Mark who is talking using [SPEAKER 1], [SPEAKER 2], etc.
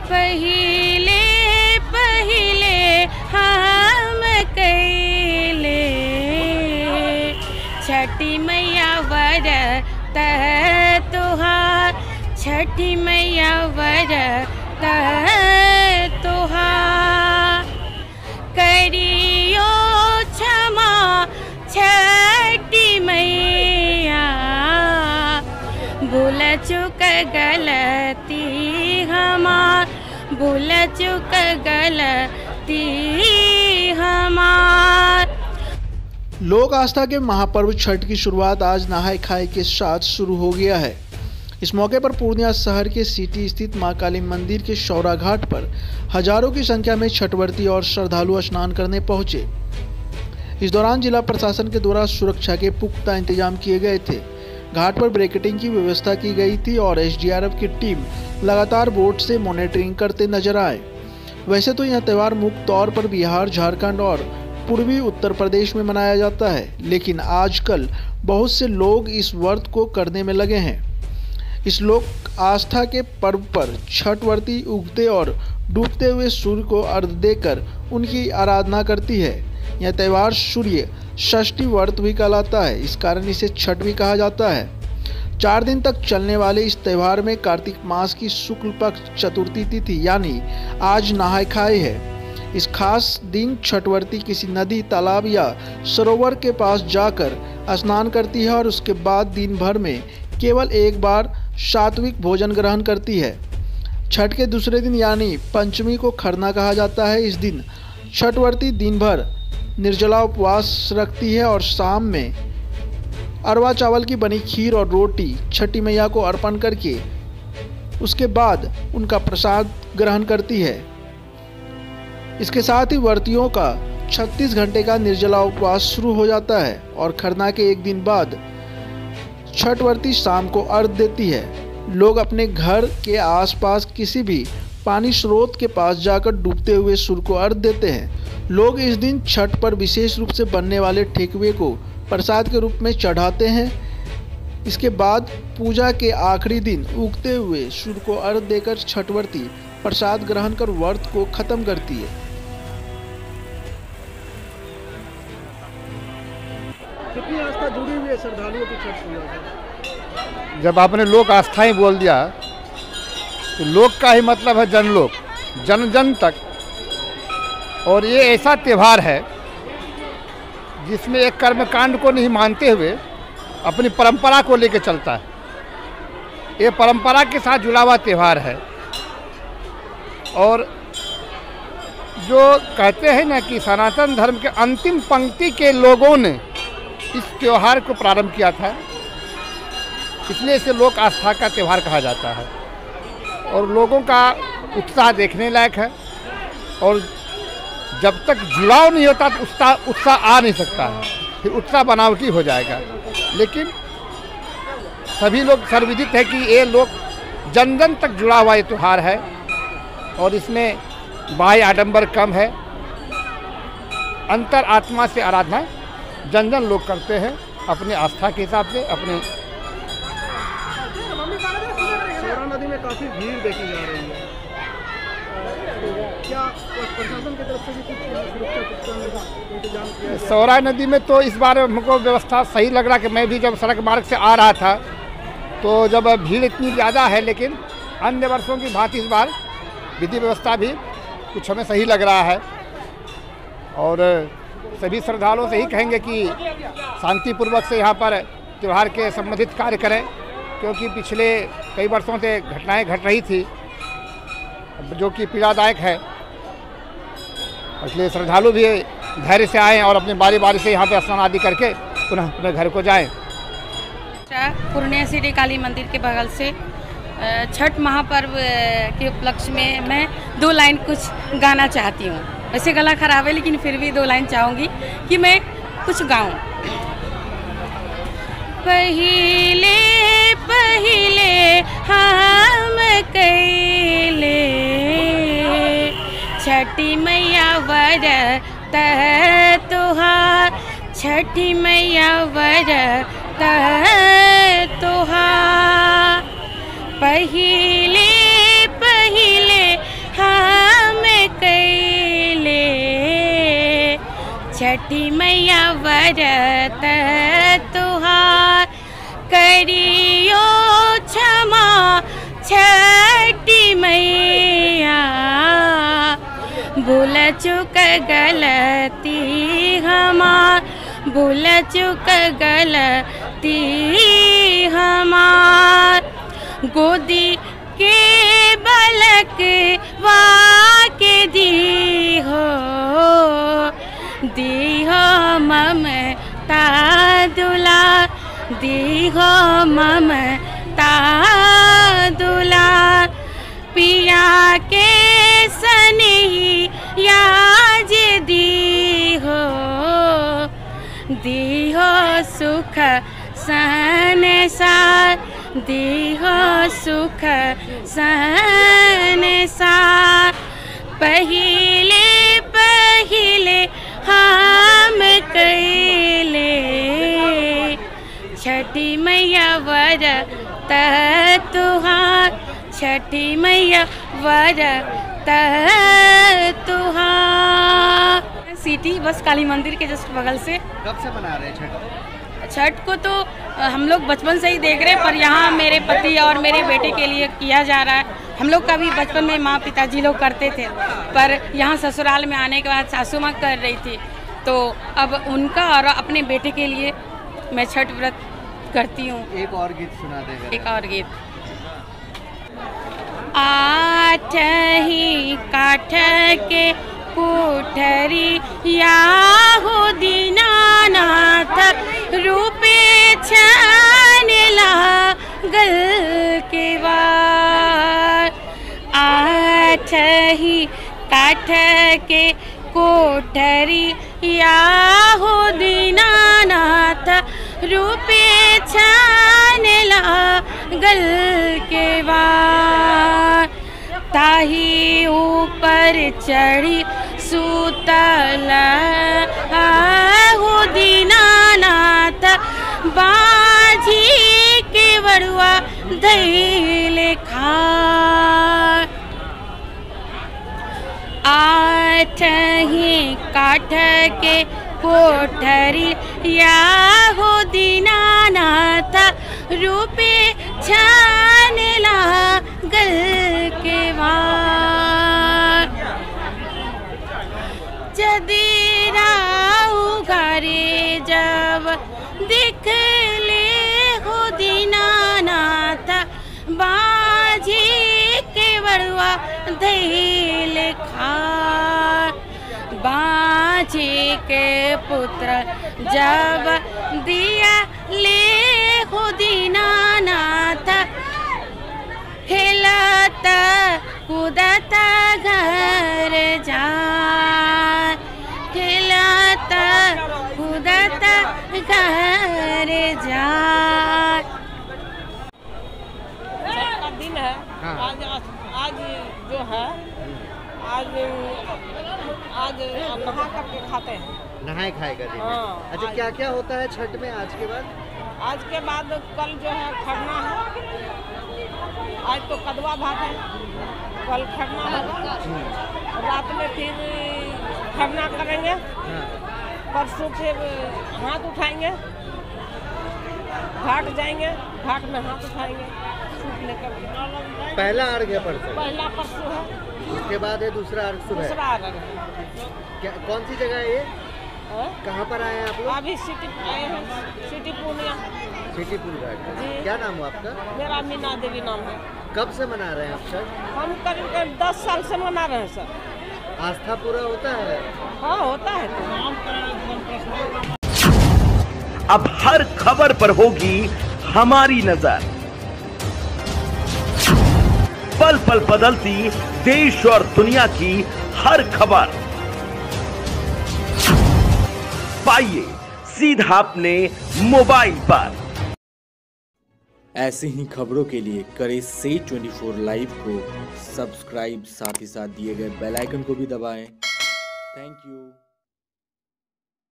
[SPEAKER 1] पहिले पहिले हम कैले छठी मैया व्रत तुहार, छठी मैया व्रत तुहार। करियो क्षमा छठी मैया, भूल चुक गलती हमार, भूल चुक गलती हमार।
[SPEAKER 2] लोक आस्था के महापर्व छठ की शुरुआत आज नहाय खाए के साथ शुरू हो गया है। इस मौके पर पूर्णिया शहर के सिटी स्थित मां काली मंदिर के शौरा घाट पर हजारों की संख्या में छठव्रती और श्रद्धालु स्नान करने पहुंचे। इस दौरान जिला प्रशासन के द्वारा सुरक्षा के पुख्ता इंतजाम किए गए थे। घाट पर ब्रिकेटिंग की व्यवस्था की गई थी और एसडीआरएफ की टीम लगातार बोट से मॉनिटरिंग करते नजर आए। वैसे तो यह त्यौहार मुख्य तौर पर बिहार, झारखंड और पूर्वी उत्तर प्रदेश में मनाया जाता है, लेकिन आजकल बहुत से लोग इस व्रत को करने में लगे हैं। इस लोक आस्था के पर्व पर छठव्रती उगते और डूबते हुए सूर्य को अर्घ्य देकर उनकी आराधना करती है। यह त्यौहार सूर्य षष्ठी व्रत भी कहलाता है, इस कारण इसे छठ भी कहा जाता है। 4 दिन तक चलने वाले इस त्यौहार में कार्तिक मास की शुक्ल पक्ष चतुर्थी तिथि यानी आज नहाय खाए है। इस खास दिन छठव्रती किसी नदी, तालाब या सरोवर के पास जाकर स्नान करती है और उसके बाद दिन भर में केवल एक बार सात्विक भोजन ग्रहण करती है। छठ के दूसरे दिन यानी पंचमी को खरना कहा जाता है। इस दिन छठव्रती दिन भर निर्जला उपवास रखती है और शाम में अरवा चावल की बनी खीर और रोटी छठी मैया को अर्पण करके उसके बाद उनका प्रसाद ग्रहण करती है। इसके साथ ही व्रतियों का 36 घंटे का निर्जला उपवास शुरू हो जाता है और खरना के एक दिन बाद छठव्रती शाम को अर्घ्य देती है। लोग अपने घर के आसपास किसी भी पानी स्रोत के पास जाकर डूबते हुए सूर्य को अर्घ्य देते हैं। लोग इस दिन छठ पर विशेष रूप से बनने वाले ठेकुए को प्रसाद के रूप में चढ़ाते हैं। इसके बाद पूजा के आखिरी दिन उगते हुए सूर्य को अर्घ्य देकर छठव्रती प्रसाद ग्रहण कर व्रत को खत्म करती है।
[SPEAKER 3] कितनी आस्था जुड़ी हुई है श्रद्धालुओं की छठ पूजा से?
[SPEAKER 4] जब आपने लोक आस्थाएं बोल दिया तो लोक का ही मतलब है जनलोक, जन जन तक। और ये ऐसा त्यौहार है जिसमें एक कर्मकांड को नहीं मानते हुए अपनी परंपरा को लेकर चलता है। ये परंपरा के साथ जुड़ा हुआ त्यौहार है। और जो कहते हैं ना कि सनातन धर्म के अंतिम पंक्ति के लोगों ने इस त्यौहार को प्रारंभ किया था, इसलिए इसे लोक आस्था का त्यौहार कहा जाता है। और लोगों का उत्साह देखने लायक है और जब तक जुड़ाव नहीं होता तो उत्साह आ नहीं सकता है, फिर उत्साह बनावटी हो जाएगा। लेकिन सभी लोग सर्वविदित है कि ये लोग जन जन तक जुड़ा हुआ ये त्यौहार है और इसमें बाह्य आडंबर कम है। अंतर आत्मा से आराधना जन जन लोग करते हैं अपने आस्था के हिसाब से। अपने
[SPEAKER 3] शौरा नदी में काफी भीड़ देखी जा रही है, क्या प्रशासन की तरफ से भी कुछ सुरक्षा इंतजाम किया है?
[SPEAKER 4] शौरा नदी में तो इस बार हमको व्यवस्था सही लग रहा कि मैं भी जब सड़क मार्ग से आ रहा था तो जब भीड़ इतनी ज़्यादा है, लेकिन अन्य वर्षों की भांति इस बार विधि व्यवस्था भी कुछ हमें सही लग रहा है। और सभी श्रद्धालुओं से ही कहेंगे कि शांतिपूर्वक से यहाँ पर त्यौहार के संबंधित कार्य करें, क्योंकि पिछले कई वर्षों से घटनाएं घट रही थी जो कि पीड़ादायक है। इसलिए श्रद्धालु भी धैर्य से आएँ और अपनी बारी बारी से यहाँ पर स्नान आदि करके पुनः अपने घर को जाएँ।
[SPEAKER 1] पूर्णिया सिटी काली मंदिर के बगल से छठ महापर्व के उपलक्ष्य में मैं 2 लाइन कुछ गाना चाहती हूँ। वैसे गला खराब है लेकिन फिर भी 2 लाइन चाहूँगी कि मैं कुछ गाऊँ। पहिले पहिले हम कैले छठी मैया व्रत तुहार, छठी मैया व्रत तुहार। पहिले पहिले छठी मैया व्रत तुहार करियो क्षमा छठी मैया। भूल चुक गलती हमार, भूल चुक गलती हमार। गोदी के बलक वाके दी हो ममता दुलार, दी हो ममता दुलार। पिया के सनहिया जे दी हो सुख संसार, दी हो सुख संसार। पहिले पहिले हम कैले छठी मैया व्रत तुहार, छठी मैया व्रत तुहार। सिटी बस काली मंदिर के जस्ट बगल से।
[SPEAKER 3] कब से मना रहे हैं छठ?
[SPEAKER 1] छठ को तो हम लोग बचपन से ही देख रहे हैं, पर यहाँ मेरे पति और मेरे बेटे के लिए किया जा रहा है। हम लोग का भी बचपन में माँ पिताजी लोग करते थे, पर यहाँ ससुराल में आने के बाद सासू माँ कर रही थी, तो अब उनका और अपने बेटे के लिए मैं छठ व्रत करती हूँ।
[SPEAKER 3] एक और गीत सुना देगा।
[SPEAKER 1] एक और गीत। आठ ही काठ के कोठरी या हो दीनानाथ रूपे छान लागल के वार। आठ ही काठ के कोठरी या हो दीनानाथ रूपे छान लागल के वार। ताही ऊपर चढ़ी सुतल हो दीनानाथ बाजी के बड़ुआ धैले खार। आठ ही काठ के कोठरी या हो दीनानाथ रूपे छान लागल के वार। जदीरा उघारे जब दिखले हो दीनानाथ बाजी के बड़ुआ धैले खार। बाजी के पुत्र जब दिया ले हो दीनानाथ खेलता कूदता घर जा, खेलता कूदता घर जा।
[SPEAKER 5] दिन है।
[SPEAKER 4] हाँ।
[SPEAKER 5] आज जो है आज नहा करके खाते हैं।
[SPEAKER 3] नहाए खाए का दिन है।
[SPEAKER 5] हाँ,
[SPEAKER 3] अच्छा,
[SPEAKER 5] आज-
[SPEAKER 3] क्या क्या होता है छठ में आज के बाद?
[SPEAKER 5] आज के बाद कल जो है खरना है। आज तो कदवा भात है, कल खरना होगा। रात में फिर खरना करेंगे,
[SPEAKER 3] हाँ।
[SPEAKER 5] परसों फिर हाथ उठाएंगे, घाट जाएंगे, घाट में हाथ उठाएंगे सूप लेकर।
[SPEAKER 3] पहला अर्घ्य परसों,
[SPEAKER 5] पहला परसों है,
[SPEAKER 3] उसके बाद है दूसरा अर्घ्य सुबह।
[SPEAKER 5] दूसरा अर्घ है।
[SPEAKER 3] क्या कौन सी जगह है ये?
[SPEAKER 5] हाँ?
[SPEAKER 3] कहाँ पर आए हैं आप लोग?
[SPEAKER 5] अभी सिटी आए हैं, सिटी पूर्णिया।
[SPEAKER 3] सिटीपुर घाट।
[SPEAKER 5] जी।
[SPEAKER 3] क्या नाम हुआ आपका?
[SPEAKER 5] मेरा मीना देवी नाम है।
[SPEAKER 3] कब से मना रहे हैं आप छठ?
[SPEAKER 5] हम करीब 10 साल से मना रहे हैं सर।
[SPEAKER 3] आस्था पूरा होता है?
[SPEAKER 5] हाँ, होता है।
[SPEAKER 6] अब हर खबर पर होगी हमारी नजर। पल पल बदलती देश और दुनिया की हर खबर पाइए सीधा अपने मोबाइल पर।
[SPEAKER 7] ऐसी ही खबरों के लिए करें से 24 लाइव को सब्सक्राइब, साथ ही साथ दिए गए बेल आइकन को भी दबाएं। Thank you.